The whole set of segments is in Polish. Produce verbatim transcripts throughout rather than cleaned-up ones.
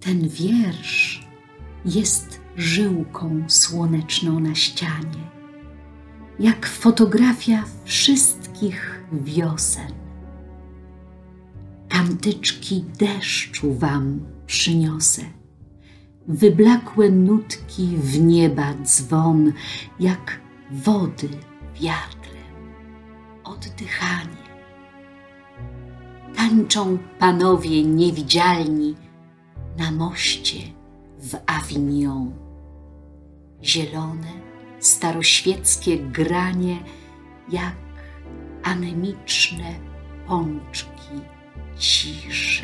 Ten wiersz jest żyłką słoneczną na ścianie, jak fotografia wszystkich wiosen. Kantyczki deszczu wam przyniosę, wyblakłe nutki w nieba dzwon, jak wody wiatrem oddychanie. Tańczą panowie niewidzialni na moście w Avignon. Zielone, staroświeckie granie, jak anemiczne pączki ciszy.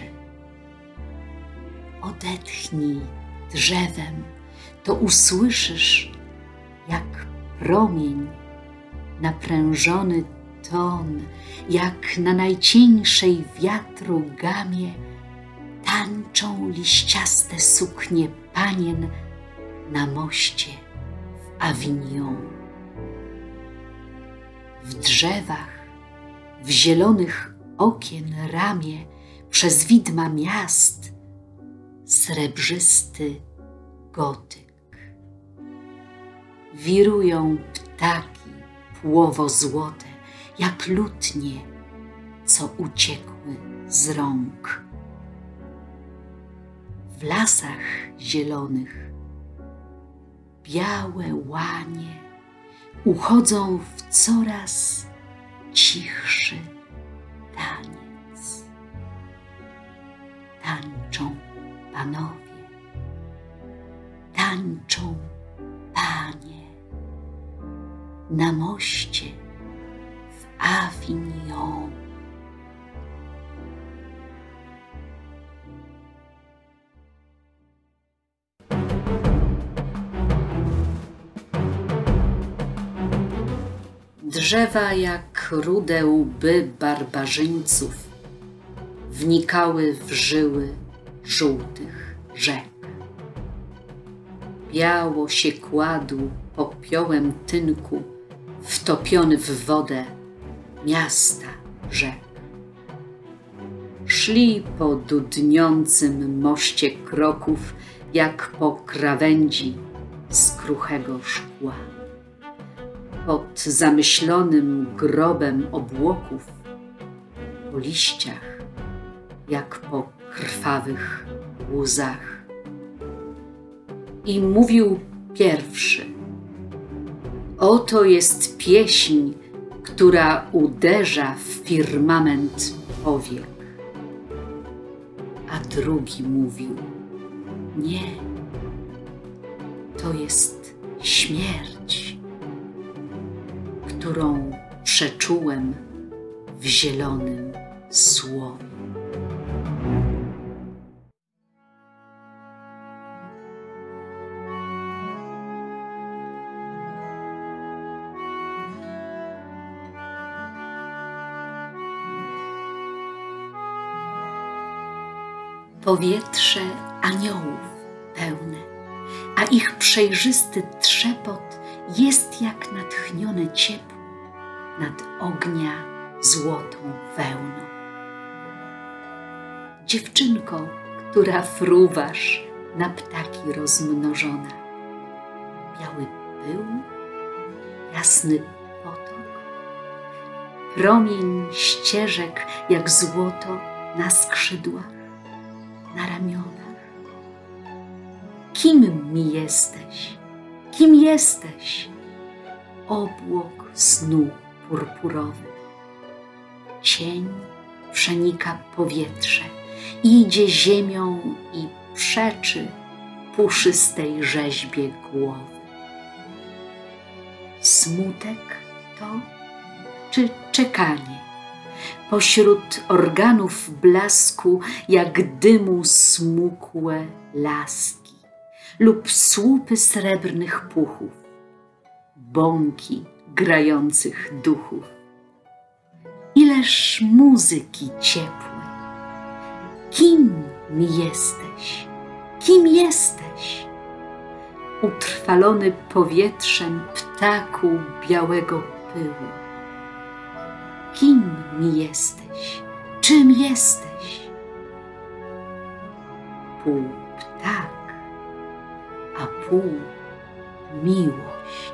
Odetchnij drzewem, to usłyszysz, jak promień naprężony ton, jak na najcieńszej wiatru gamie tańczą liściaste suknie panien na moście w Avignon. W drzewach, w zielonych okien ramie, przez widma miast srebrzysty gotyk. Wirują ptaki płowo-złote, jak lutnie, co uciekły z rąk. W lasach zielonych białe łanie uchodzą w coraz cichszy taniec. Tańczą panowie, tańczą panie na moście w Avignon. Drzewa jak rude łby barbarzyńców wnikały w żyły żółtych rzek. Biało się kładł popiołem tynku wtopiony w wodę miasta rzek. Szli po dudniącym moście kroków jak po krawędzi z kruchego szkła. Pod zamyślonym grobem obłoków, po liściach jak po krwawych łzach. I mówił pierwszy: oto jest pieśń, która uderza w firmament powiek. A drugi mówił: nie, to jest śmierć, którą przeczułem w zielonym słowie. Powietrze aniołów pełne, a ich przejrzysty trzepot jest jak natchnione ciepło nad ognia złotą wełną. Dziewczynko, która fruwasz na ptaki rozmnożona, biały pył, jasny potok, promień ścieżek jak złoto na skrzydłach, na ramionach. Kim mi jesteś? Kim jesteś? Obłok snu purpurowy. Cień przenika powietrze, idzie ziemią i przeczy puszystej rzeźbie głowy. Smutek to czy czekanie? Pośród organów blasku jak dymu smukłe laski lub słupy srebrnych puchów, bąki grających duchów. Ileż muzyki ciepłej. Kim mi jesteś? Kim jesteś? Utrwalony powietrzem ptaku białego pyłu. Kim mi jesteś? Czym jesteś? Pół tak, a pół miłość.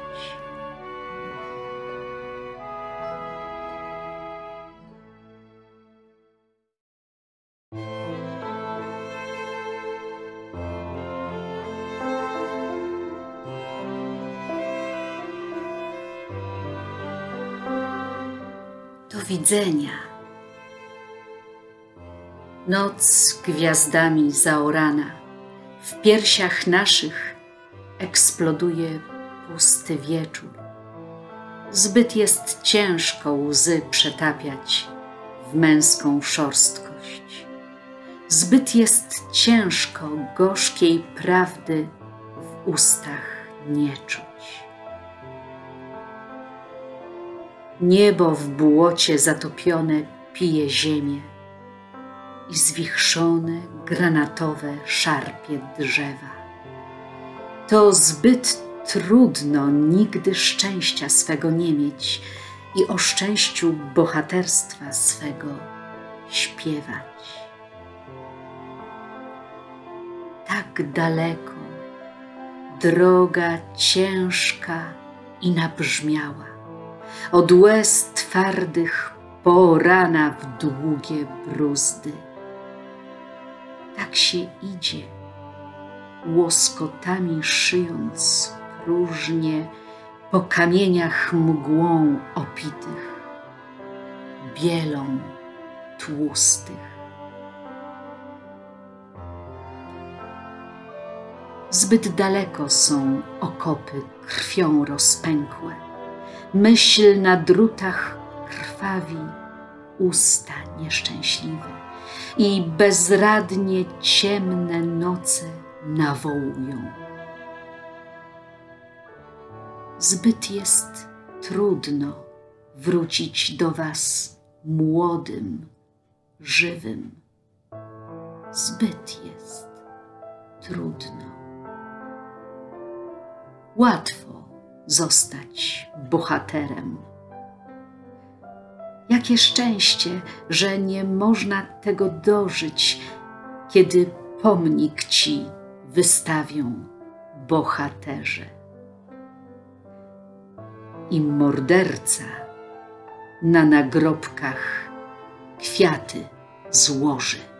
Do widzenia. Noc gwiazdami zaorana, w piersiach naszych eksploduje pusty wieczór. Zbyt jest ciężko łzy przetapiać w męską szorstkość. Zbyt jest ciężko gorzkiej prawdy w ustach nie czuć. Niebo w błocie zatopione pije ziemię i zwichrzone, granatowe szarpie drzewa. To zbyt trudno nigdy szczęścia swego nie mieć i o szczęściu bohaterstwa swego śpiewać. Tak daleko, droga ciężka i nabrzmiała, od łez twardych porana w długie bruzdy. Tak się idzie, łoskotami szyjąc próżnie po kamieniach mgłą opitych, bielą tłustych. Zbyt daleko są okopy krwią rozpękłe, myśl na drutach krwawi usta nieszczęśliwe i bezradnie ciemne noce nawołują. Zbyt jest trudno wrócić do was młodym, żywym. Zbyt jest trudno. Łatwo zostać bohaterem. Jakie szczęście, że nie można tego dożyć, kiedy pomnik ci wystawią bohaterze. I morderca na nagrobkach kwiaty złoży.